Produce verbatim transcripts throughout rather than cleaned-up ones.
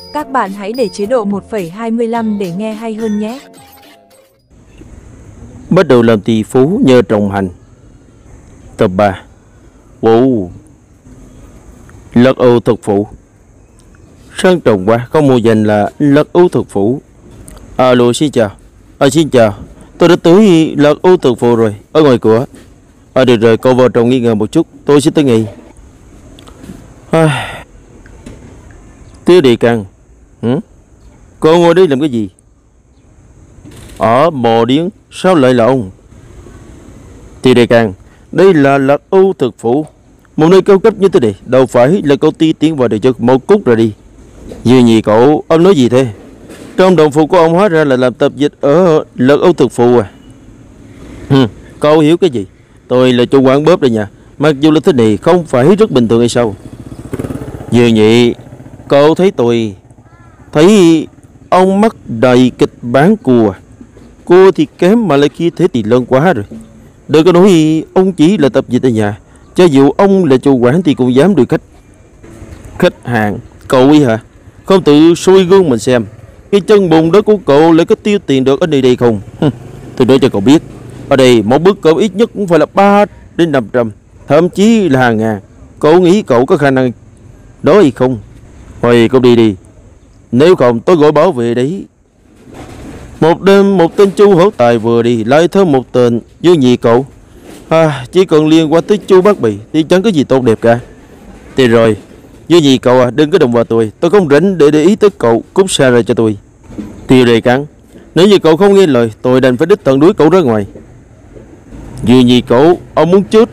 Các bạn hãy để chế độ một phẩy hai mươi lăm để nghe hay hơn nhé. Bắt đầu làm tỷ phú nhờ trồng hành. Tập ba. Wow. Lật ưu thực phụ. Sơn trồng quá có mùa dành là lật ưu thực phụ. Alo, xin chào. À, xin chào. Tôi đã tới lật ưu thực phụ rồi, ở ngoài cửa. À, được rồi, cậu vào trong nghi ngờ một chút, tôi sẽ tới nghỉ. À, Tiêu Địa Căng. Hử? Cô ngồi đây làm cái gì? Ở bò điếng, sao lại là ông? Tiêu Địa Căng, đây là lật ưu thực phụ, một nơi cao cấp như thế này, đâu phải là cậu ti tiến vào để cho một cút rồi đi. Dư nhì cậu, ông nói gì thế? Trong đồng phục của ông hóa ra là làm tập dịch ở lật ưu thực phụ à? Hừ, cậu hiểu cái gì? Tôi là chủ quán bóp đây nha. Mặc dù là thế này không phải rất bình thường hay sao? Dư nhị, cậu thấy tôi thấy ông mắc đầy kịch bán cua. Cua thì kém mà lại kia thế thì lớn quá rồi. Đừng có nói ông chỉ là tập dịch ở nhà. Cho dù ông là chủ quán thì cũng dám đuổi khách. Khách hàng, cậu ý hả? Không tự soi gương mình xem, cái chân bùn đó của cậu lại có tiêu tiền được ở nơi đây không? Tôi nói cho cậu biết, ở đây một bữa cậu ít nhất cũng phải là ba đến năm trăm, thậm chí là hàng ngàn. Cậu nghĩ cậu có khả năng đó hay không? Thôi cậu đi đi, nếu không tôi gọi bảo vệ đấy. Một đêm một tên chu hổ tài vừa đi lại thêm một tên dương nhị cậu. À, chỉ cần liên quan tới chu Bát Bì thì chẳng có gì tốt đẹp cả. Thì rồi, dương nhị cậu à, đừng có động vào tôi, tôi không rảnh để để ý tới cậu, cút xa ra cho tôi. Tiêu Đề Cắn, nếu như cậu không nghe lời, tôi đành phải đích thân đuổi cậu ra ngoài. Dương nhị cậu, ông muốn chết?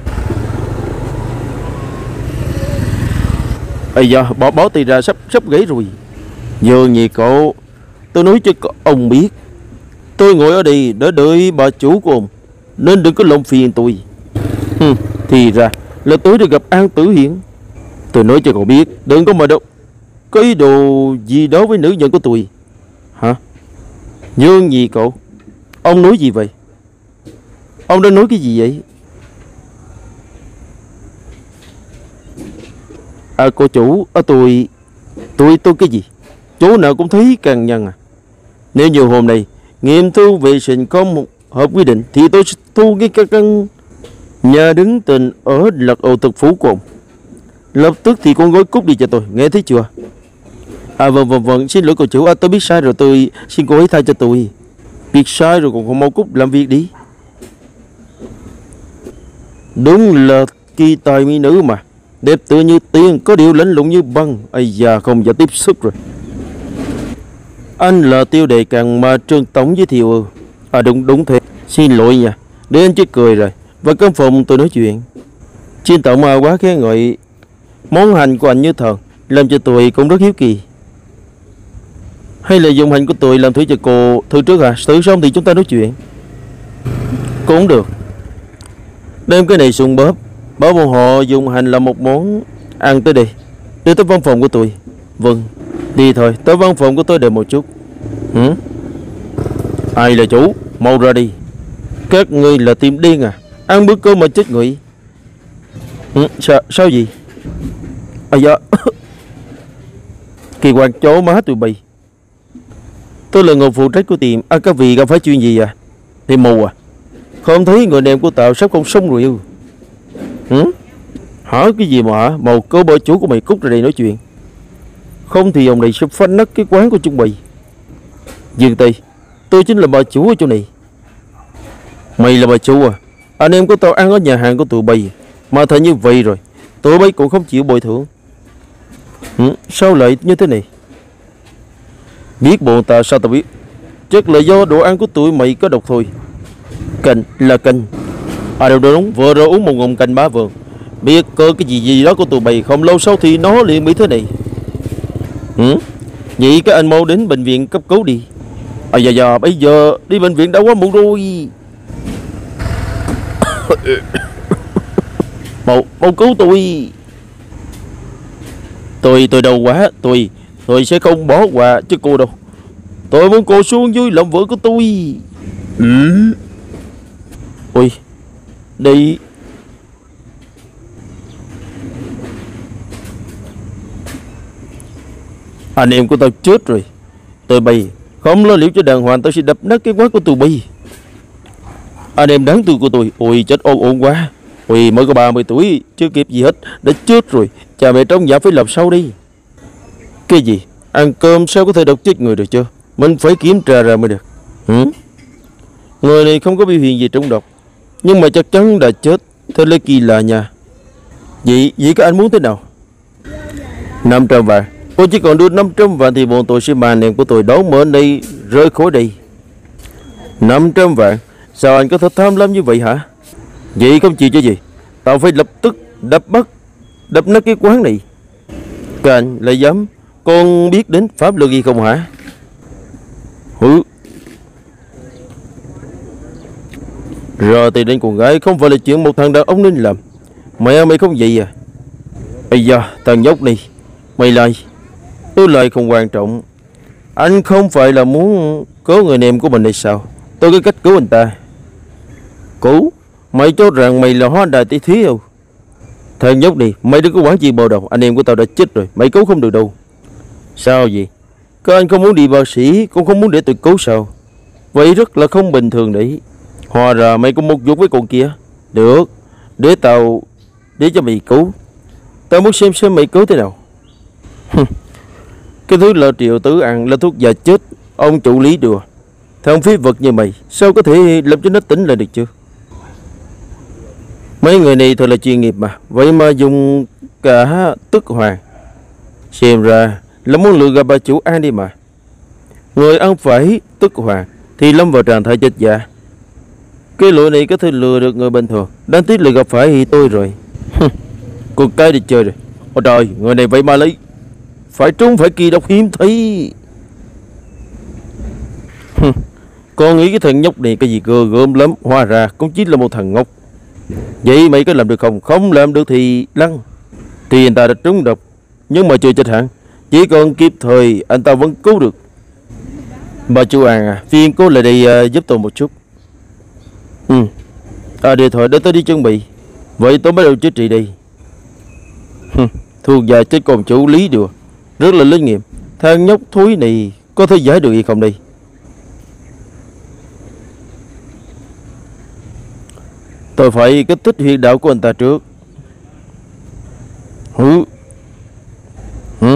Ây da, bỏ bỏ tay ra, sắp sắp gãy rồi. Dương nhị cậu, tôi nói cho ông biết, tôi ngồi ở đây để đợi bà chủ của ông, nên đừng có lộn phiền tôi. Hừ, thì ra là tôi được gặp An Tử Hiển. Tôi nói cho cậu biết, đừng có mà đâu có ý đồ gì đó với nữ nhân của tôi. Hả? Dương nhị cậu, ông nói gì vậy? Ông đã nói cái gì vậy? À, cô chủ, à, tôi tôi tôi cái gì? Chỗ nào cũng thấy càng nhân à. Nếu như hôm nay nghiệm thu vệ sinh không hợp quy định thì tôi sẽ thu cái căn nhà đứng tên ở lật ưu thực phủ của ông. Lập tức thì con gói cút đi cho tôi, nghe thấy chưa? À vâng vâng vâng, xin lỗi cô chủ, à, tôi biết sai rồi, tôi xin cô ấy tha cho tôi. Biết sai rồi còn không mau cút làm việc đi. Đúng là kỳ tài mỹ nữ mà, đẹp tựa như tiên, có điều lạnh lùng như băng. Ây da, không giờ tiếp xúc rồi. Anh là Tiêu Đề Cằn mà Trương Tổng giới thiệu. À đúng đúng thế, xin lỗi nha, để anh chết cười rồi. Và căn phòng tôi nói chuyện. Xin Tổng à, quá khen ngợi món hành của anh như thần, làm cho tôi cũng rất hiếu kỳ. Hay là dùng hành của tôi làm thử cho cô thử trước à? Thử xong thì chúng ta nói chuyện. Cũng được. Đem cái này xuống bóp, bảo bọn họ dùng hành là một món ăn tới đây. Đưa tới văn phòng của tôi. Vâng, đi thôi, tới văn phòng của tôi đợi một chút. Hử? Ai là chủ? Mau ra đi. Các ngươi là tim điên à? Ăn bữa cơm mà chết người. Hử? Sao, sao gì? À dạ. Kỳ quan chó má tụi bay. Tôi là người phụ trách của tiệm. À, các vị gặp phải chuyện gì à? Thì mù à? Không thấy người đàn của tao sắp không sống rồi ư? Hử? Hả? Cái gì mà hả? Màu cơ bộ chủ của mày cút ra đây nói chuyện. Không thì ông này sẽ phá nát cái quán của chúng mày. Dương Tây, tôi chính là bà chủ ở chỗ này. Mày là bà chủ à? Anh em của tao ăn ở nhà hàng của tụi bay, mà thành như vậy rồi tụi bay cũng không chịu bồi thường. Ừ, sao lại như thế này? Biết bọn ta sao tao biết? Chắc là do đồ ăn của tụi mày có độc thôi. Canh là canh. À đâu đúng, vừa rồi uống một ngụm canh bá vườn. Biết cơ cái gì gì đó của tụi mày, không lâu sau thì nó liền bị thế này. Ừ? Vậy các anh mau đến bệnh viện cấp cứu đi. À dạ dạ, bây giờ đi bệnh viện đã quá muộn rồi. Mau, mau cứu tôi. Tôi, tôi đau quá. Tôi, tôi sẽ không bỏ qua cho cô đâu. Tôi muốn cô xuống dưới làm vợ của tôi. Ừ. Ôi, đi. Anh em của tao chết rồi. Tụi bay không lo liệu cho đàng hoàng, tao sẽ đập nát cái quán của tụi bay. Anh em đáng thương của tôi, ôi chết ôn ổn quá. Ôi mới có ba mươi tuổi, chưa kịp gì hết, đã chết rồi. Cha mẹ trong nhà phải làm sao đi? Cái gì? Ăn cơm sao có thể độc chết người được chứ? Mình phải kiểm tra ra mới được. Hử? Người này không có biểu hiện gì trúng độc, nhưng mà chắc chắn đã chết. Thật là kỳ lạ nha. Vậy, vậy các anh muốn thế nào? năm trăm vạn. Tôi chỉ còn đưa năm trăm vạn thì bọn tôi sẽ bàn em của tôi đón mở đây rơi khỏi đây. năm trăm vạn? Sao anh có thể tham lam như vậy hả? Vậy không chịu chứ gì? Tao phải lập tức đập bắt, đập nát cái quán này. Các anh lại dám? Con biết đến pháp luật gì không hả? Hử? Rồi thì đến con gái không phải là chuyện một thằng đàn ông nên làm. Mẹ mày không vậy à? Ây da, thằng nhóc này, mày lại. Tôi lại không quan trọng. Anh không phải là muốn cứu người em của mình hay sao? Tôi có cách cứu anh ta. Cứu? Mày cho rằng mày là hóa đại tỷ thí không? Thằng nhóc này, mày đừng có quản gì bầu đầu. Anh em của tao đã chết rồi, mày cứu không được đâu. Sao vậy? Các anh không muốn đi bác sĩ, cũng không muốn để tôi cứu sao? Vậy rất là không bình thường đấy. Hóa ra mày có một chút với con kia. Được, để tao để cho mày cứu. Tao muốn xem xem mày cứu thế nào. Cái thứ là triệu tứ ăn là thuốc già chết. Ông chủ lý đùa. Thằng phí vật như mày sao có thể làm cho nó tỉnh lại được chứ? Mấy người này thật là chuyên nghiệp mà. Vậy mà dùng cả tức hoàng. Xem ra là muốn lừa gạt bà chủ An đi mà. Người ăn phải tức hoàng thì lâm vào trạng thái chết giả. Cái lỗi này có thể lừa được người bình thường. Đáng tiếc là gặp phải thì tôi rồi. Con cái đi chơi rồi. Ôi trời, người này vậy mà lấy. Phải trúng phải kỳ độc hiếm thấy. Con nghĩ cái thằng nhóc này cái gì cơ gớm lắm. Hóa ra cũng chỉ là một thằng ngốc. Vậy mày có làm được không? Không làm được thì lăn. Thì anh ta đã trúng độc, nhưng mà chưa chết hẳn. Chỉ còn kịp thời anh ta vẫn cứu được. Bà chú An à, phiền cô lại đây uh, giúp tôi một chút. Ừ. À điện thoại để tôi đi chuẩn bị. Vậy tôi bắt đầu chữa trị đây. Thuộc già chết còn chủ lý được. Rất là linh nghiệm. Thằng nhóc thúi này có thể giải được hay không đây? Tôi phải kích thích huyệt đạo của anh ta trước. Hử? Hử?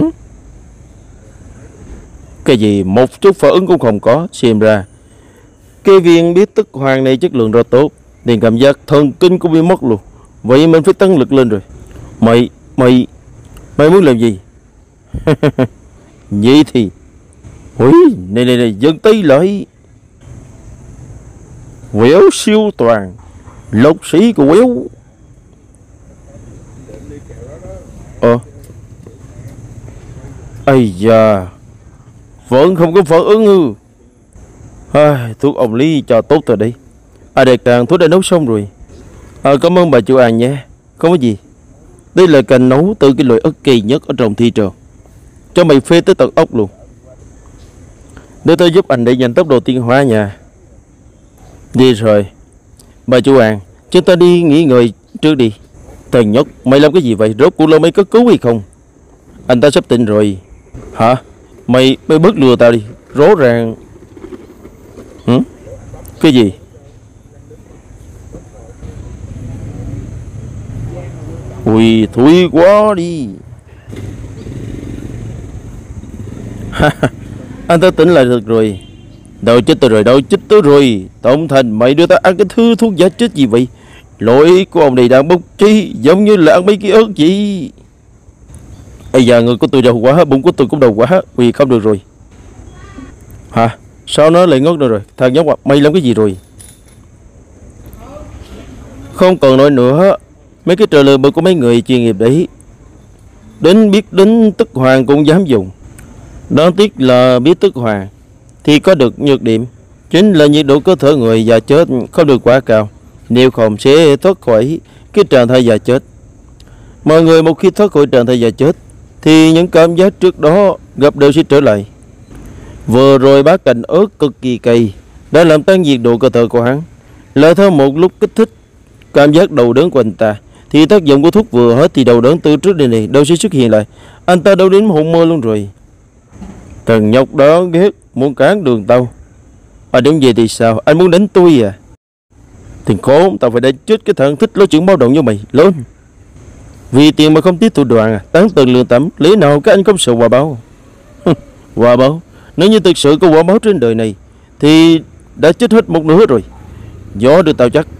Cái gì một chút phản ứng cũng không có. Xem ra cái viên biết tức hoàng này chất lượng rất tốt, liền cảm giác thần kinh cũng bị mất luôn. Vậy mình phải tăng lực lên rồi. Mày, mày, mày muốn làm gì? Vậy thì ui, này này này, dừng tay lại. Quéo siêu toàn, lộc sĩ của quéo. Ờ ây da, vẫn không có phản ứng ư? À, thuốc ông Lý cho tốt rồi đây. À đại càng thuốc đã nấu xong rồi. À, cảm ơn bà chủ An nha. Không có gì. Đây là cành nấu từ cái loại ớt kỳ nhất ở trong thị trường. Cho mày phê tới tận ốc luôn. Để tôi giúp anh để nhanh tốc độ tiến hóa nha. Đi rồi. Bà chủ An, chúng ta đi nghỉ ngơi trước đi. Thằng nhóc, mày làm cái gì vậy? Rốt cuộc là mày có cứu hay không? Anh ta sắp tỉnh rồi. Hả? Mày, mày bớt lừa tao đi. Rõ ràng. Hử? Cái gì? Ui, thúi quá đi. Anh ta tỉnh lại được rồi. Đâu chết tôi rồi, đâu chết tôi rồi. Tổng Thành, mày đưa ta ăn cái thứ thuốc giả chết gì vậy? Lỗi của ông này đang bốc trí, giống như là ăn mấy cái ớt gì. Ây da, người của tôi đau quá, bụng của tôi cũng đau quá. Ui, không được rồi. Hả? Sao nó lại ngất rồi? Thằng nhóc à, mày làm cái gì rồi? Không còn nói nữa. Mấy cái trò lừa bịp của mấy người chuyên nghiệp đấy. Đến biết đến tức hoàng cũng dám dùng. Đáng tiếc là biết tức hoàng thì có được nhược điểm, chính là nhiệt độ cơ thể người già chết không được quá cao. Nếu không sẽ thoát khỏi cái trạng thái già chết. Mọi người một khi thoát khỏi trạng thái già chết thì những cảm giác trước đó gặp đều sẽ trở lại. Vừa rồi bác cành ớt cực kỳ cay đã làm tăng nhiệt độ cơ thể của hắn. Lại thêm một lúc kích thích cảm giác đầu đớn của anh ta, thì tác dụng của thuốc vừa hết thì đầu đớn từ trước đến này đâu sẽ xuất hiện lại. Anh ta đâu đến hôn mơ luôn rồi. Thằng nhóc đó ghét, muốn cản đường tao. À đúng vậy thì sao? Anh muốn đánh tôi à? Thằng khốn, tao phải đánh chết cái thằng thích nói chuyện báo động như mày. Lớn. Vì tiền mà không tiếp thủ đoạn à? Tán từng lương tâm, lý nào các anh không sợ quả báo? Quả báo? Nếu như thực sự có quả báo trên đời này thì đã chết hết một nửa rồi. Gió đưa tao chắc.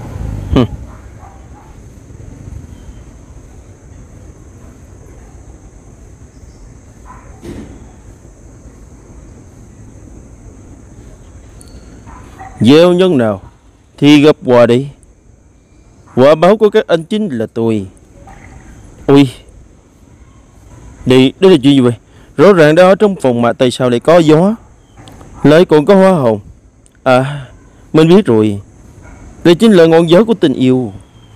Gieo nhân nào thì gặp quả đấy. Quả báo của các anh chính là tôi. Ui, đi, đây là chuyện gì vậy? Rõ ràng đã ở trong phòng mà tại sao lại có gió, lại còn có hoa hồng. À, mình biết rồi. Đây chính là ngọn gió của tình yêu.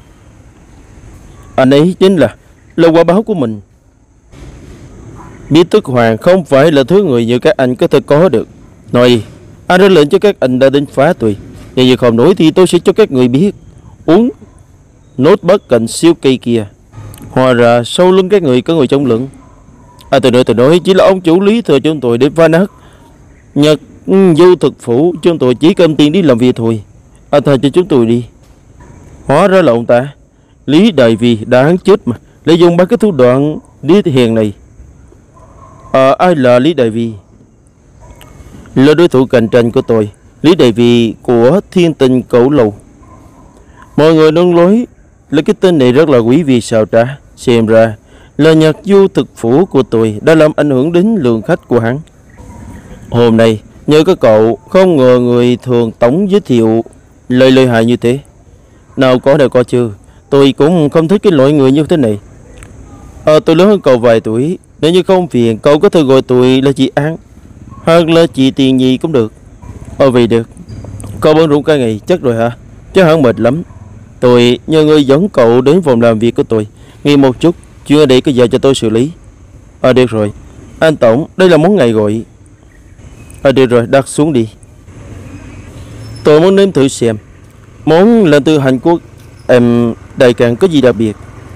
Anh ấy chính là là quả báo của mình. Biết tức hoàng không phải là thứ người như các anh có thể có được. Nói, anh ra lệnh cho các anh đã đến phá tôi. Nếu như không nổi thì tôi sẽ cho các người biết. Uống nốt bất cạnh siêu cây kia. Hóa ra sau lưng các người có người chống lưng. À tôi nói tôi nói chỉ là ông chủ lý thừa chúng tôi để phá nát Nhật du thực phủ. Chúng tôi chỉ cầm tiền đi làm việc thôi. À thà cho chúng tôi đi. Hóa ra là ông ta Lý Đại Vì đáng chết mà lại dùng ba cái thủ đoạn đi hiền này. À ai là Lý Đại Vì? Là đối thủ cạnh tranh của tôi. Lý Đại Vì của Thiên Tình Cẩu Lầu. Mọi người nói lối là cái tên này rất là quý vị sao trả. Xem ra là nhạc du thực phủ của tôi đã làm ảnh hưởng đến lượng khách của hắn. Hôm nay nhờ các cậu không ngờ người thường tổng giới thiệu lời lợi hại như thế. Nào có đâu có chưa. Tôi cũng không thích cái loại người như thế này. Ờ tôi lớn hơn cậu vài tuổi. Nếu như không phiền cậu có thể gọi tôi là chị An hoặc là chị Tiền Nhi cũng được. Ờ vậy được. Cậu bận rộn cả ngày chắc rồi hả? Chắc hẳn mệt lắm. Tôi nhờ người dẫn cậu đến phòng làm việc của tôi. Nghe một chút, chuyện ở đây có giờ cho tôi xử lý. Ờ được rồi. Anh Tổng, đây là món ngày gọi. Ờ được rồi, đặt xuống đi. Tôi muốn nếm thử xem món là từ Hàn Quốc. Em đại càng có gì đặc biệt?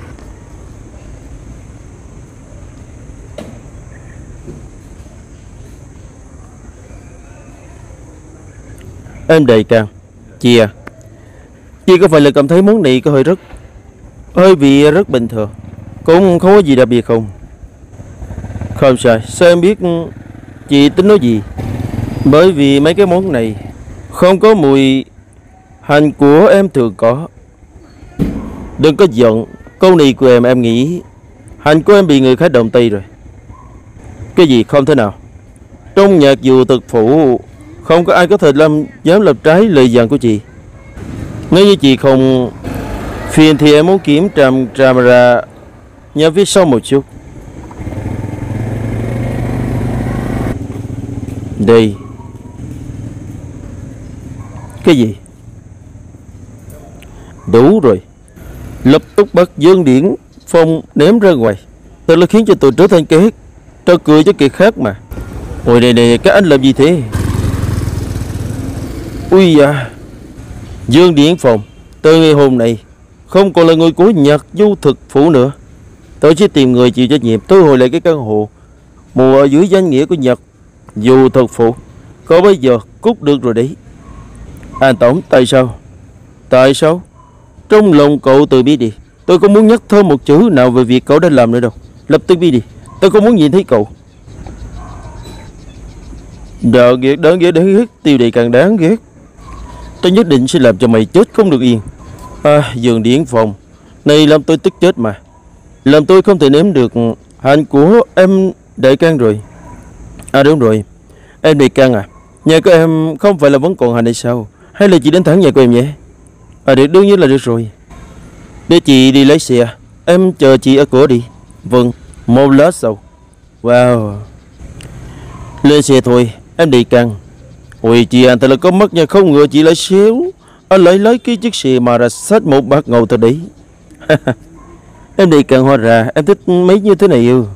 Em đại càng. Chị à, chị có phải là cảm thấy món này có hơi rất hơi vị rất bình thường, cũng không có gì đặc biệt không? Không sai. Sao em biết chị tính nói gì? Bởi vì mấy cái món này không có mùi hành của em thường có. Đừng có giận. Câu này của em em nghĩ hành của em bị người khác động tay rồi. Cái gì không thể nào? Trong nhạc dù thực phụ không có ai có thể làm dám làm trái lời dặn của chị. Nếu như chị không phiền thì em muốn kiểm tra camera nhà phía sau một chút. Đây. Cái gì? Đủ rồi. Lập tức bắt Dương Điển Phong ném ra ngoài. Thật là khiến cho tôi trở thành kẻ trò cười cho kẻ khác mà. Ôi này này, các anh làm gì thế? Ui da. Dương Điển Phong từ ngày hôm nay không còn là người của nhạc du thực phủ nữa. Tôi sẽ tìm người chịu trách nhiệm thu hồi lại cái căn hộ mùa ở dưới danh nghĩa của nhạc du thực phủ. Có bây giờ cút được rồi đấy. Anh Tổng, tại sao? Tại sao? Trong lòng cậu tự biết đi. Tôi không muốn nhắc thêm một chữ nào về việc cậu đã làm nữa đâu. Lập tức đi đi. Tôi không muốn nhìn thấy cậu. Đáng ghét, đáng ghét, đáng ghét. Tiêu Đề càng đáng ghét. Tôi nhất định sẽ làm cho mày chết không được yên. À, Dương Điển Phong này làm tôi tức chết mà. Làm tôi không thể nếm được hành của em Đại Can rồi. À đúng rồi. Em Đại Can à, nhà của em không phải là vẫn còn hành hay sao? Hay là chị đến thẳng nhà của em nhé? À được, đương nhiên là được rồi. Để chị đi lấy xe. Em chờ chị ở cửa đi. Vâng, một lát sau. Wow. Lên xe thôi, em đi căng. Ôi chị anh thật là có mắt nha, không ngờ chị lại xéo. Anh lại lấy cái chiếc xe mà ra xách một bát ngầu từ đấy. Em đi căng, hóa ra em thích mấy như thế này yêu.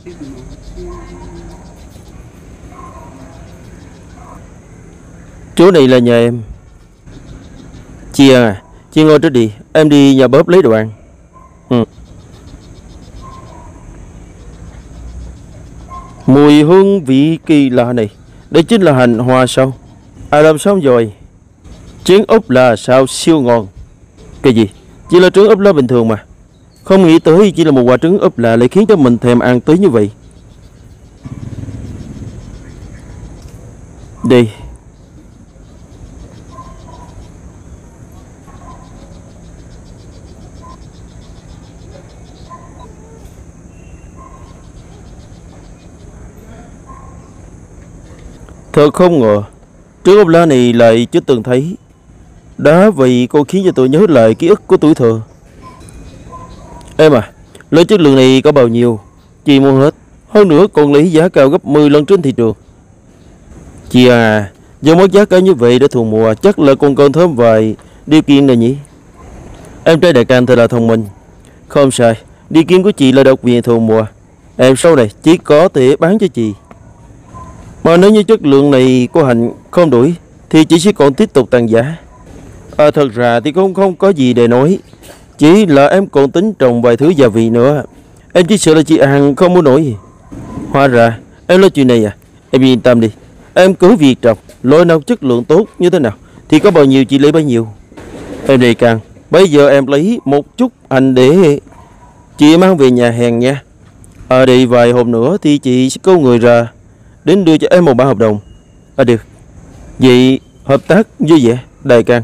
Chỗ này là nhà em. Chị à, chị ngồi trước đi. Em đi nhà bếp lấy đồ ăn. Ừ. Mùi hương vị kỳ lạ này, đây chính là hành hoa sao? À làm xong rồi. Trứng ốp là sao siêu ngon. Cái gì? Chỉ là trứng ốp lá bình thường mà. Không nghĩ tới chỉ là một quả trứng ốp lạ lại khiến cho mình thèm ăn tới như vậy. Đi. Thật không ngờ trứng ốp la này lại chưa từng thấy. Đã vậy cô khiến cho tôi nhớ lại ký ức của tuổi thơ. Em à, loại chất lượng này có bao nhiêu? Chị mua hết. Hơn nữa còn lấy giá cao gấp mười lần trên thị trường. Chị à, do mất giá cao như vậy để thu mua chắc là còn cần thêm vài điều kiện này nhỉ? Em trai đại ca thật là thông minh. Không sai, điều kiện của chị là độc quyền thu mua. Em sau này chỉ có thể bán cho chị. Mà nếu như chất lượng này của hành không đủ thì chị sẽ còn tiếp tục tăng giá. À, thật ra thì cũng không có gì để nói. Chỉ là em còn tính trồng vài thứ gia vị nữa. Em chỉ sợ là chị ăn không muốn nổi. Hóa ra em nói chuyện này à? Em yên tâm đi. Em cứ việc trồng. Loại nào chất lượng tốt như thế nào thì có bao nhiêu chị lấy bấy nhiêu. Em đây càng. Bây giờ em lấy một chút hành để chị mang về nhà hàng nha. Ở đây vài hôm nữa thì chị sẽ câu người ra đến đưa cho em một bản hợp đồng. À được. Vậy hợp tác vui vẻ đại can.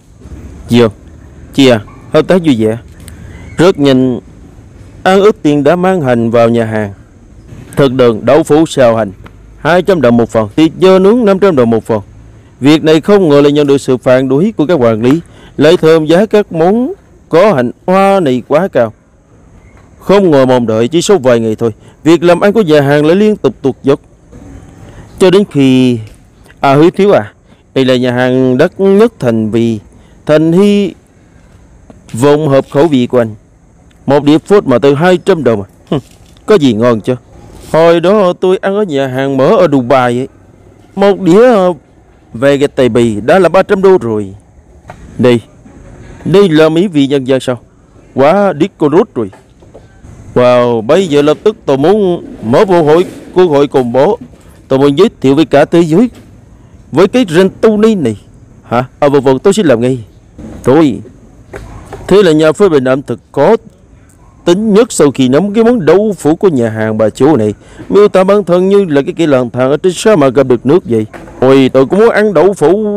Gì không? Chị à, hợp tác vui vẻ. Rất nhanh ăn ước tiền đã mang hành vào nhà hàng. Thực đơn đậu phụ xào hành hai trăm đồng một phần, thịt dơ nướng năm trăm đồng một phần. Việc này không ngờ lại nhận được sự phản đối của các quản lý. Lại thơm giá các món có hành hoa này quá cao. Không ngờ mong đợi chỉ sau vài ngày thôi, việc làm ăn của nhà hàng lại liên tục tụt dốc. Cho đến khi... À Hứa Thiếu à, đây là nhà hàng đắt nhất thành vì Thành Hy vọng hợp khẩu vị của anh. Một đĩa phốt mà từ hai trăm đồng à. Có gì ngon chứ? Hồi đó tôi ăn ở nhà hàng mở ở Dubai ấy, một đĩa về cái tay bì đã là ba trăm đô rồi. Đây, đây là mỹ vị nhân dân sao? Quá discorus rồi. Wow, bây giờ lập tức tôi muốn mở vụ hội cuộc hội cùng bố. Tôi muốn giới thiệu với cả thế giới với cái Rentuni này. Hả? À vâng vâng, tôi sẽ làm ngay. Thôi. Thế là nhà phê bình ẩm thực có tính nhất sau khi nắm cái món đậu phụ của nhà hàng bà chủ này, miêu tả bản thân như là cái cây lang thang ở trên sa mạc gặp được nước vậy. Ôi tôi cũng muốn ăn đậu phụ.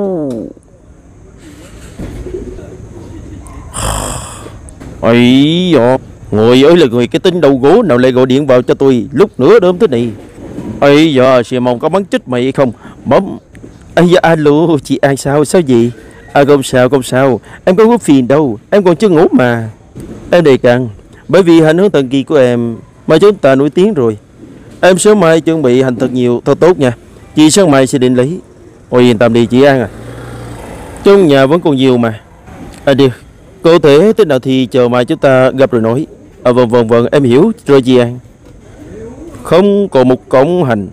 Ây da, ngồi ơi là người, cái tính đầu gỗ nào lại gọi điện vào cho tôi lúc nửa đêm thế này. Ây da, xì mong có bắn chết mày hay không? Bấm. Ây da, alo, chị An sao, sao gì? À không sao, không sao, em không có phiền đâu, em còn chưa ngủ mà. Em đây càng, bởi vì hành hướng thần kỳ của em mà chúng ta nổi tiếng rồi. Em sớm mai chuẩn bị hành thật nhiều, thật tốt nha. Chị sáng mai sẽ định lấy. Ôi yên tâm đi chị An à, trong nhà vẫn còn nhiều mà. À được, cụ thể thế nào thì chờ mai chúng ta gặp rồi nói. À vâng vâng vâng, em hiểu rồi chị An. Không còn một cổng hành.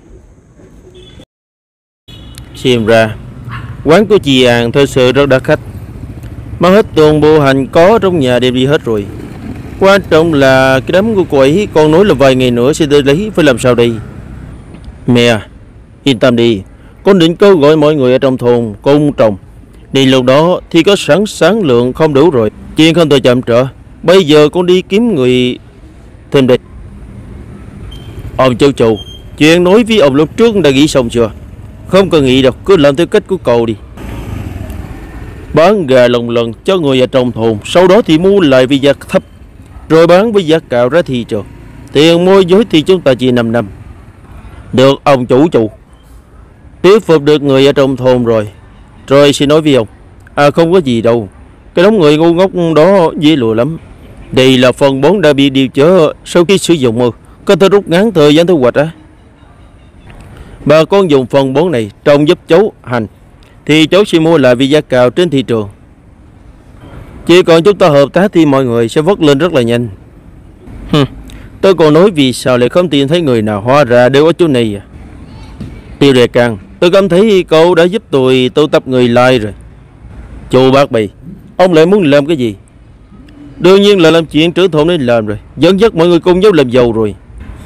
Xem ra quán của chị An thật sự rất đắt khách. Mang hết toàn bộ hành có trong nhà đem đi hết rồi. Quan trọng là cái đám của cô ấy còn nói là vài ngày nữa sẽ tới lấy, phải làm sao đây? Mẹ à, yên tâm đi, con định kêu gọi mọi người ở trong thôn cùng trồng. Đến lúc đó thì có sẵn sáng lượng không đủ rồi, chuyện không thể chậm trễ. Bây giờ con đi kiếm người thêm đây. Ông châu chủ, chuyện nói với ông lúc trước đã nghĩ xong chưa? Không cần nghĩ đâu, cứ làm theo cách của cậu đi. Bán gà lồng lần cho người ở trong thôn, sau đó thì mua lại với giá thấp, rồi bán với giá cao ra thị trường. Tiền môi giới thì chúng ta chia năm năm. Được ông chủ chủ. Tiếp phục được người ở trong thôn rồi, rồi xin nói với ông. À không có gì đâu, cái đống người ngu ngốc đó dễ lừa lắm. Đây là phần bón đã bị điều chở sau khi sử dụng mưa, có thể rút ngắn thời gian thu hoạch á. Bà con dùng phần bón này trồng giúp cháu hành thì cháu sẽ mua lại với giá cao trên thị trường. Chỉ còn chúng ta hợp tác thì mọi người sẽ vớt lên rất là nhanh. Hừm, tôi còn nói vì sao lại không tìm thấy người nào, hóa ra đều ở chỗ này à. Tiêu Đề Càng, tôi cảm thấy cậu đã giúp tôi tụ tập người like rồi. Chú bác bì, ông lại muốn làm cái gì? Đương nhiên là làm chuyện trưởng thôn nên làm rồi, dẫn dắt mọi người cùng nhau làm giàu rồi.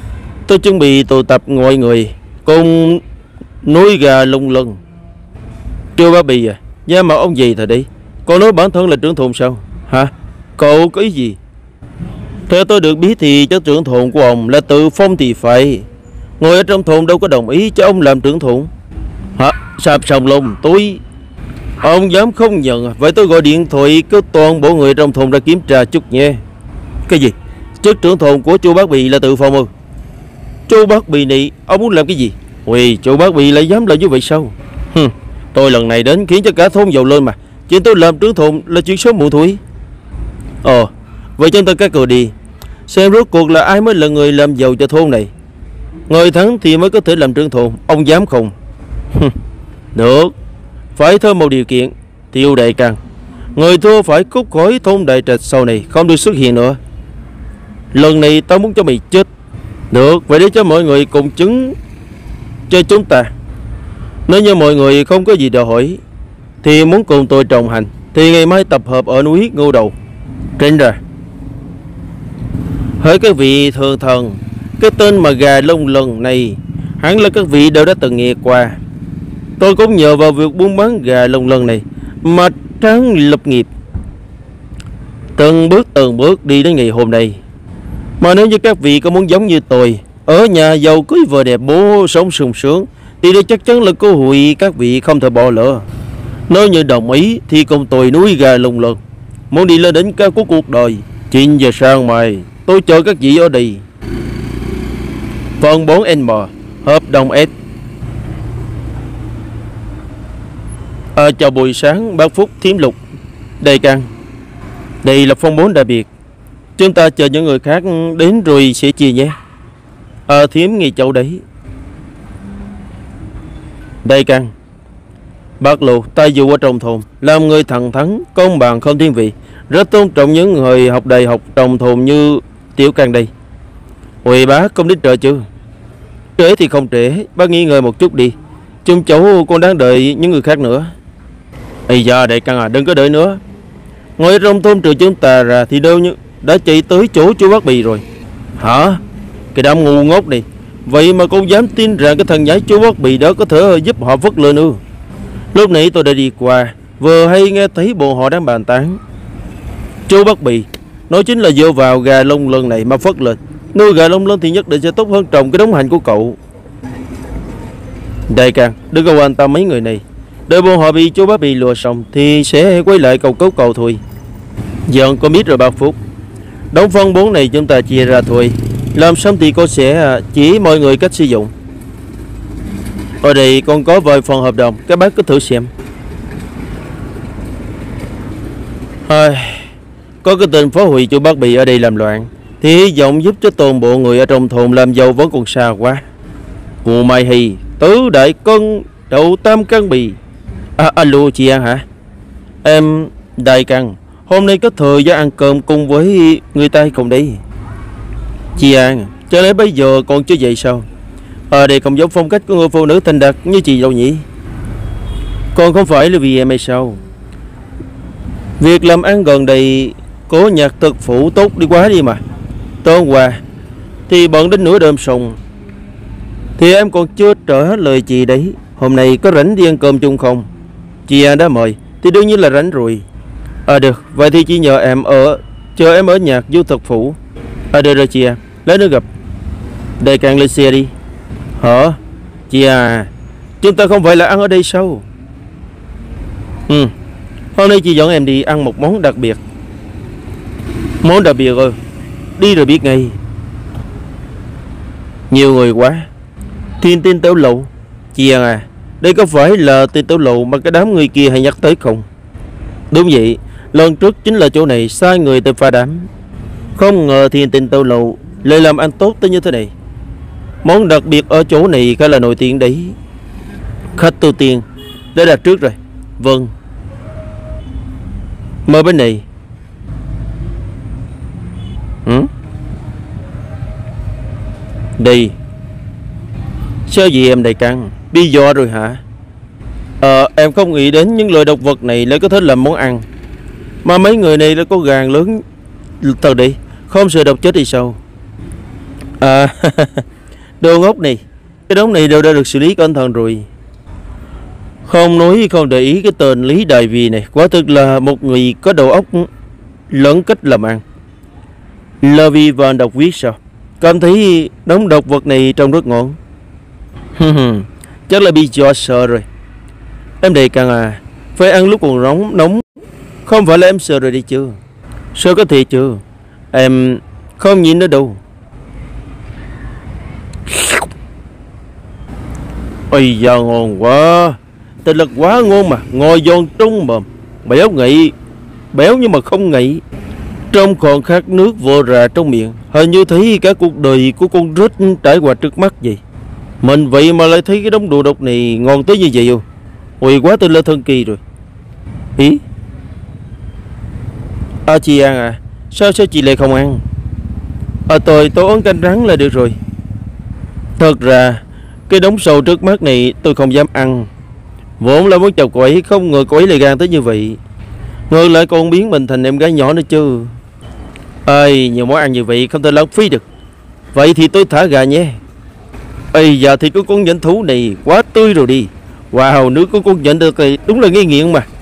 Tôi chuẩn bị tụ tập mọi người cùng núi gà lung lưng. Chưa Bá Bì à, da mặt ông gì thật đi. Còn nói bản thân là trưởng thôn sao? Hả? Cậu có ý gì? Theo tôi được biết thì cháu trưởng thôn của ông là tự phong thì phải. Người ở trong thôn đâu có đồng ý cho ông làm trưởng thôn. Hả? Sạp sòng lông tôi. Ông dám không nhận à? Vậy tôi gọi điện thoại cứ toàn bộ người trong thôn ra kiểm tra chút nhé. Cái gì? Chức trưởng thôn của chú Bá Bì là tự phong ư? Chú Bá Bì này ông muốn làm cái gì? Ui, chú Bá Bì lại dám làm như vậy sao? Hừ, tôi lần này đến khiến cho cả thôn giàu lên mà. Chuyện tôi làm trưởng thôn là chuyện sớm muộn thôi. Ồ, vậy chúng ta cá cược đi, xem rốt cuộc là ai mới là người làm giàu cho thôn này. Người thắng thì mới có thể làm trưởng thôn. Ông dám không? Được, phải theo một điều kiện. Tiêu Đại Càng, người thua phải cút khỏi thôn Đại Trạch, sau này không được xuất hiện nữa. Lần này tao muốn cho mày chết. Được, vậy để cho mọi người cùng chứng cho chúng ta. Nếu như mọi người không có gì đòi hỏi thì muốn cùng tôi đồng hành thì ngày mai tập hợp ở núi Ngưu Đầu. Trên ra hỡi các vị thượng thần, cái tên mà gà lông lần này hẳn là các vị đều đã từng nghe qua. Tôi cũng nhờ vào việc buôn bán gà lông lần này mà tráng lập nghiệp, từng bước từng bước đi đến ngày hôm nay. Mà nếu như các vị có muốn giống như tôi, ở nhà giàu cưới vợ đẹp bố sống sung sướng, thì đây chắc chắn là cơ hội các vị không thể bỏ lỡ. Nếu như đồng ý thì cùng tôi núi gà lông lần, muốn đi lên đỉnh cao của cuộc đời. Chín giờ sáng mai tôi chờ các vị ở đây. Phần bốn N M hợp đồng S. À, chào buổi sáng bác Phúc, Thiếm Lục, Đại Càng. Đây là phong bốn đặc biệt, chúng ta chờ những người khác đến rồi sẽ chia nhé. À, Thiếm nghi châu đấy. Đại Càng, bác Lù tay dù ở trong thôn, làm người thẳng thắn, công bằng không thiên vị, rất tôn trọng những người học đại học trong thôn như Tiểu Càng đây. Ôi bác không đến chờ chứ? Trễ thì không trễ, bác nghỉ ngơi một chút đi. Chúng cháu còn đang đợi những người khác nữa. Ây da Đại Càng à, đừng có đợi nữa. Ngồi trong thôn trừ chúng ta ra thì đâu như đã chạy tới chỗ chú Bá Bì rồi. Hả? Cái đám ngu ngốc này, vậy mà cũng dám tin rằng cái thằng nhãi chú Bá Bì đó có thể giúp họ vất lên ư? Lúc nãy tôi đã đi qua, vừa hay nghe thấy bọn họ đang bàn tán. Chú Bá Bì nói chính là dựa vào gà lông lần này mà phất lên. Nuôi gà lông lên thì nhất định sẽ tốt hơn trồng cái đống hành của cậu. Đại Càng, đừng có quan tâm mấy người này. Đợi bọn họ bị chú Bá Bì lừa xong thì sẽ quay lại cầu cấu cầu thôi. Dần có biết rồi bác Phúc. Đống phân bốn này chúng ta chia ra thôi. Làm xong thì cô sẽ chỉ mọi người cách sử dụng. Ở đây còn có vài phần hợp đồng, các bác cứ thử xem. Ai, có cái tên phá hủy chú Bá Bì ở đây làm loạn thì hy vọng giúp cho toàn bộ người ở trong thôn làm giàu vẫn còn xa quá. Cù Mai Hì, tứ đại cân, đậu tam căn bì. À, alo chị An hả? Em Đại Càng, hôm nay có thời gian ăn cơm cùng với người ta không đấy? Chị An, cho lẽ bây giờ còn chưa dậy sao? Ở đây không giống phong cách của người phụ nữ thành đạt như chị đâu nhỉ? Còn không phải là vì em hay sao? Việc làm ăn gần đây có nhạc thực phụ tốt đi quá đi mà. Tối hôm qua thì bận đến nửa đêm sùng thì em còn chưa trở hết lời chị đấy. Hôm nay có rảnh đi ăn cơm chung không? Chị An đã mời thì đương nhiên là rảnh rồi. À được, vậy thì chị nhờ em ở chờ em ở nhạc du thực phủ. À được rồi chị An, lấy nữa gặp. Đại Càng lên xe đi. Hả? Chị à, chúng ta không phải là ăn ở đây sao? Ừ, hôm nay chị dẫn em đi ăn một món đặc biệt. Món đặc biệt rồi, đi rồi biết ngay. Nhiều người quá. Thiên Tinh Tiểu Lậu. Chị An à, đây có phải là Tinh Tiểu Lậu mà cái đám người kia hay nhắc tới không? Đúng vậy, lần trước chính là chỗ này sai người tới pha đám. Không ngờ Thiên Tinh Tiểu Lậu lại làm ăn tốt tới như thế này. Món đặc biệt ở chỗ này khá là nổi tiếng đấy. Khách tu tiên đã đặt trước rồi. Vâng, mời bên này. Ừ? Đi. Sao gì em Đại Càng, đi dò rồi hả? Ờ, em không nghĩ đến những loài động vật này lại có thể làm món ăn. Mà mấy người này đã có gan lớn. Thật đi, không sợ độc chết thì sao? À, Đồ ngốc này, cái đống này đều đã được xử lý cẩn thận rồi. Không nói không để ý, cái tên Lý Đại Vì này quả thực là một người có đầu óc lẫn cách làm ăn. Là vì và đọc viết sao? Cảm thấy đống độc vật này trông rất ngon. Chắc là bị dọa sợ rồi. Em Đề Can à, phải ăn lúc còn nóng nóng. Không phải là em sợ rồi đi chưa? Sợ có thể chưa? Em không nhìn nữa đâu. Ây da, ngon quá. Thật là quá ngon mà. Ngồi giòn trong mồm. Béo ngậy. Béo nhưng mà không ngậy. Trong còn khát nước vô ra trong miệng. Hình như thấy cả cuộc đời của con rết trải qua trước mắt vậy. Mình vậy mà lại thấy cái đống đồ độc này ngon tới như vậy không? Ôi quá tên là thần kỳ rồi. Ý? À chị An à, sao sao chị lại không ăn? À tôi tôi uống canh rắn là được rồi. Thật ra cái đống sầu trước mắt này tôi không dám ăn. Vốn là muốn chọc cô ấy, không ngờ cô ấy lại gan tới như vậy. Ngược lại còn biến mình thành em gái nhỏ nữa chứ. Ơi, nhiều món ăn như vậy không thể lãng phí được. Vậy thì tôi thả gà nhé. Ây giờ thì có con nhện thú này quá tươi rồi đi. Wow, nước của con nhện được thì đúng là nghi nghiện mà.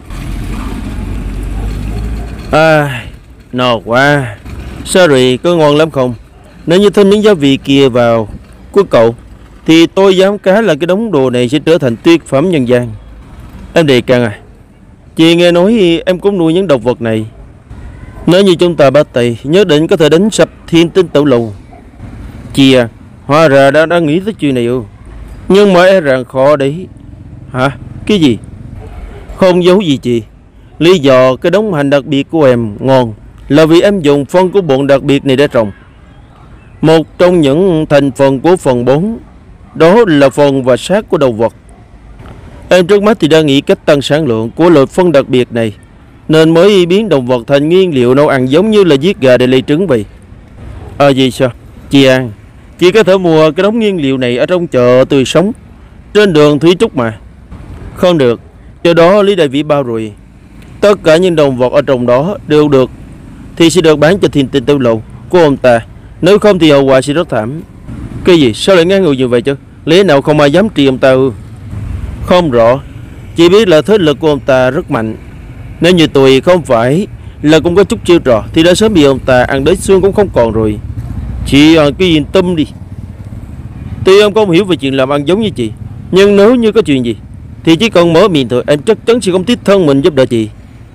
À, no quá. Sorry, có ngon lắm không? Nếu như thêm những gia vị kia vào của cậu thì tôi dám cá là cái đống đồ này sẽ trở thành tuyệt phẩm nhân gian. Em Đề Can à, chị nghe nói em cũng nuôi những động vật này. Nếu như chúng ta bắt tay, nhất định có thể đánh sập Thiên Tinh Tẩu Lầu. Chị à, hóa ra đã, đã nghĩ tới chuyện này ư? Nhưng mà e rằng khó đấy. Hả? Cái gì? Không giấu gì chị. Lý do cái đống hành đặc biệt của em ngon là vì em dùng phân của bọn đặc biệt này để trồng. Một trong những thành phần của phần bốn đó là phần và xác của động vật. Em trước mắt thì đang nghĩ cách tăng sản lượng của loại phân đặc biệt này, nên mới biến động vật thành nguyên liệu nấu ăn giống như là giết gà để lấy trứng vậy. À gì sao? Chị An, chị có thể mua cái đống nguyên liệu này ở trong chợ tươi sống trên đường Thúy Trúc mà. Không được, cho đó Lý Đại Vĩ bao rồi. Tất cả những động vật ở trong đó đều được thì sẽ được bán cho Thiên Tinh Tẩu Lầu của ông ta. Nếu không thì hậu quả sẽ rất thảm. Cái gì? Sao lại ngán ngồi như vậy chứ? Lẽ nào không ai dám trị ông ta ư? Không rõ. Chỉ biết là thế lực của ông ta rất mạnh. Nếu như tôi không phải là cũng có chút chiêu trò thì đã sớm bị ông ta ăn đến xương cũng không còn rồi. Chị à, cứ yên tâm đi. Tuy em không hiểu về chuyện làm ăn giống như chị, nhưng nếu như có chuyện gì thì chỉ cần mở miệng thôi, em chắc chắn sẽ không tiếc thân mình giúp đỡ chị.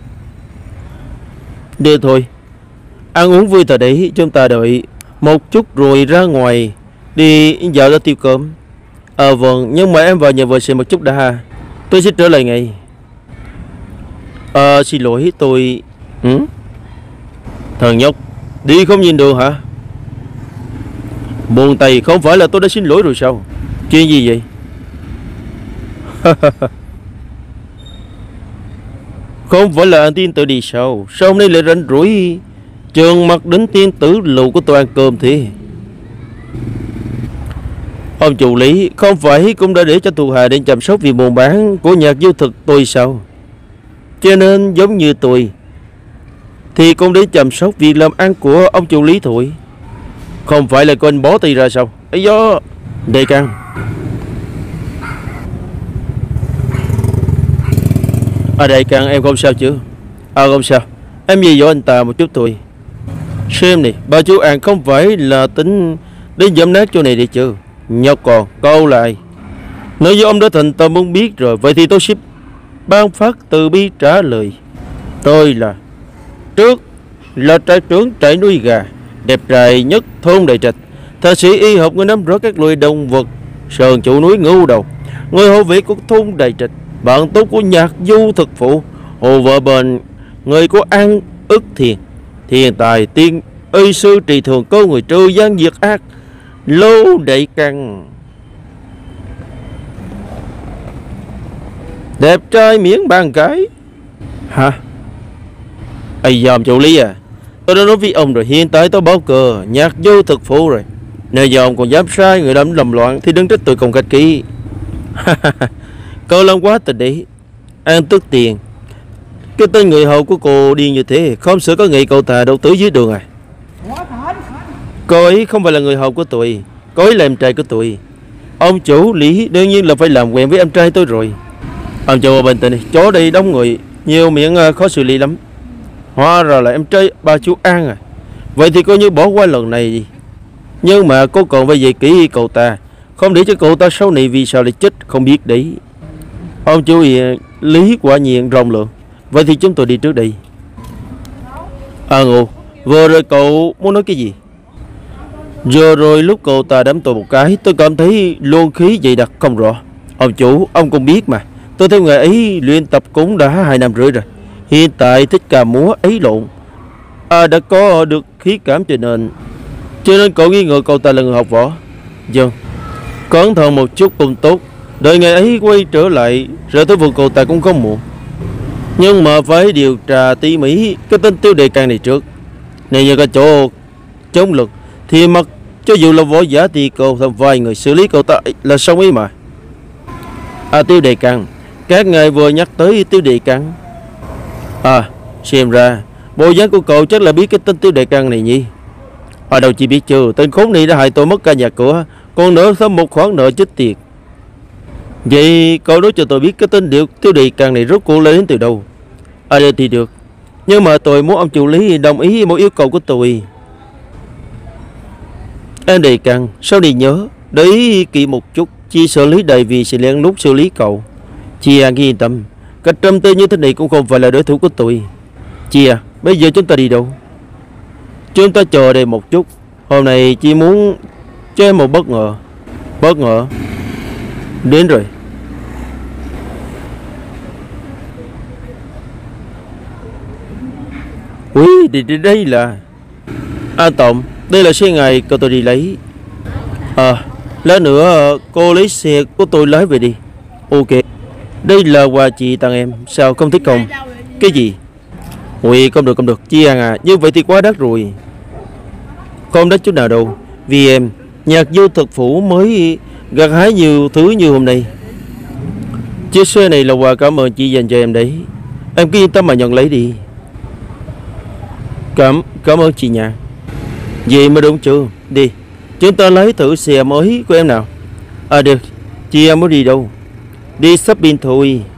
Được thôi, ăn uống vui tại đấy, chúng ta đợi một chút rồi ra ngoài đi dạo ra tiêu cơm. Ờ à, vâng, nhưng mà em vào nhà vệ sinh một chút đã ha. Tôi sẽ trở lại ngay. Ờ à, xin lỗi tôi. Ừ? Thằng nhóc, đi không nhìn đường hả? Buồn tay, không phải là tôi đã xin lỗi rồi sao? Chuyện gì vậy? Không phải là anh tiên tử đi sao? Sao hôm nay lại rảnh rỗi trợn mặt đến tiên tử lù của tôi ăn cơm thế? Ông chủ Lý không phải cũng đã để cho thuộc hạ đến chăm sóc việc buôn bán của nhạc du thực tôi sao? Cho nên giống như tôi thì cũng đến chăm sóc việc làm ăn của ông chủ Lý thôi. Không phải là con bó tay ra sao? Ấy do Đề Can. À Đề Can, em không sao chứ? À không sao, em về dỗ anh ta một chút thôi. Xem này, bà chú An không phải là tính đến giảm nát chỗ này đi chứ? Nhóc còn câu lại. Nếu như ông đã thành tâm muốn biết rồi, vậy thì tôi sẽ ban phát từ bi trả lời. Tôi là trước là trại trưởng trại nuôi gà đẹp trai nhất thôn Đại Trạch, thạc sĩ y học người nắm rõ các loài động vật, sườn chủ núi Ngưu Đầu, người hộ vệ của thôn Đại Trạch, bạn tốt của nhạc du thực phụ, hồ vợ bền, người của An Ức Thiền, thiên tài tiên y sư trì thường câu người trừ gian diệt ác, Lô Đại Can. Đẹp trai miễn bàn cái. Hả? Ây dòm chủ Lý à, tôi đã nói với ông rồi, hiện tại tôi báo cờ nhạc vô thực phụ rồi. Nếu giờ ông còn dám sai người đâm lầm loạn thì đừng trách tôi không khách ký. Cô làm quá tình đi. An Tức Tiền, cái tên người hầu của cô điên như thế, không sợ có nghị cậu ta đầu tử dưới đường à? Cô ấy không phải là người hầu của tôi, Cô ấy là em trai của tôi. Ông chủ Lý đương nhiên là phải làm quen với em trai tôi rồi. Ông chủ bình tĩnh đi, chỗ đây đông người, nhiều miệng khó xử lý lắm. Hóa ra là em trai bà chú An à. Vậy thì coi như bỏ qua lần này đi. Nhưng mà cô còn phải về kỹ cậu ta, không để cho cậu ta sau này vì sao lại chết không biết đấy. Ông chú Lý quả nhiên rộng lượng. Vậy thì chúng tôi đi trước đây. À Ngô, vừa rồi cậu muốn nói cái gì? Vừa rồi lúc cậu ta đấm tôi một cái, tôi cảm thấy luồng khí dày đặc không rõ. Ông chủ, ông cũng biết mà, tôi theo nghề ấy luyện tập cũng đã hai năm rưỡi rồi. Hiện tại thích ca múa ấy lộn, à, đã có được khí cảm cho nên Cho nên cậu nghi ngờ cậu ta là người học võ. Vâng, cẩn thận một chút cũng tốt. Đợi ngày ấy quay trở lại, rồi tới vụ cậu ta cũng không muộn. Nhưng mà phải điều tra tỉ mỉ cái tên Tiêu Đề Can này trước. Này như cái chỗ chống lực thì mặc cho dù là võ giả thì cậu thêm vài người xử lý cậu ta là xong ý mà. À, Tiêu Đề Can, các ngài vừa nhắc tới Tiêu Đề Can. À, xem ra bộ dáng của cậu chắc là biết cái tên Tiêu Đề Can này nhỉ? Ở đâu chỉ biết chưa, tên khốn này đã hại tôi mất cả nhà cửa, còn nữa thêm một khoản nợ chết tiệt. Vậy cậu nói cho tôi biết cái tên điệu Tiêu Đề Can này rốt cuộc lên đến từ đâu? À đây thì được, nhưng mà tôi muốn ông chủ Lý đồng ý một yêu cầu của tôi. Anh Đề Can, sao đi nhớ để ý kỹ một chút, chi xử lý đầy vì sẽ lén lút xử lý cậu. Chị à, yên tâm, cách trăm tên như thế này cũng không phải là đối thủ của tôi. Chị à, bây giờ chúng ta đi đâu? Chúng ta chờ đây một chút. Hôm nay chị muốn cho em một bất ngờ. Bất ngờ? Đến rồi. Ui, đi đây là An Tổng, đây là xe ngài cậu tôi đi lấy. À, lát nữa cô lấy xe của tôi lái về đi. Ok. Đây là quà chị tặng em, sao không thích không? Cái gì? Ui, không được không được, chị An à, như vậy thì quá đắt rồi. Không đắt chút nào đâu, vì em nhạc vô thực phủ mới gặt hái nhiều thứ như hôm nay. Chiếc xe này là quà cảm ơn chị dành cho em đấy. Em cứ yên tâm mà nhận lấy đi. Cảm cảm ơn chị Nhàn. Vậy mới đúng chưa? Đi, chúng ta lấy thử xe mới của em nào. À được, chị em muốn đi đâu? Đi shopping thôi.